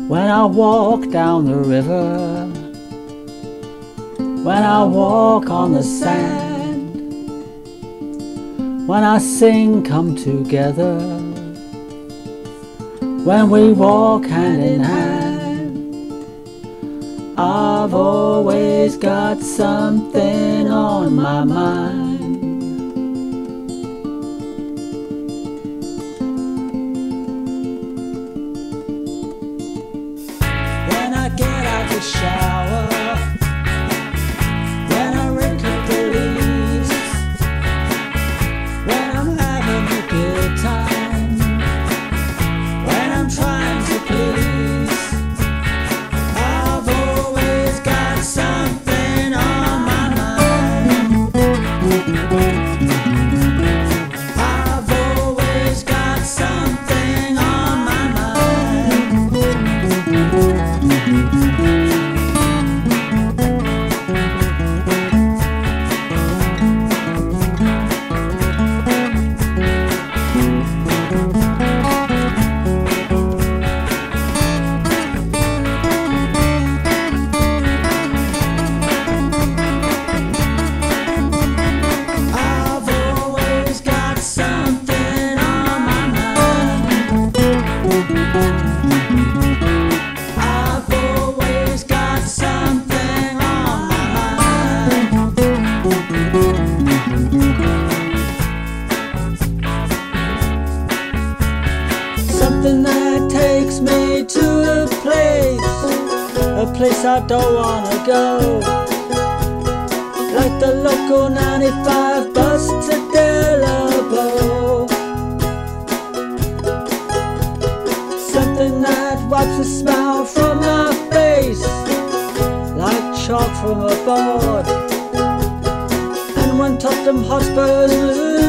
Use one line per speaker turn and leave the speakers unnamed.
When I walk down the river, when I walk on the sand, when I sing come together, when we walk hand in hand, I've always got something on my mind. When I get out the shower, when I rake up the leaves, when I'm having a good time, when I'm trying to please, I've always got something on my mind. I've always got something on my mind. Something that takes me to a place I don't wanna go, like the local 95 bus to Delabo. Something that wipes a smile from my face, like chalk from a board. And when Tottenham Hotspurs lose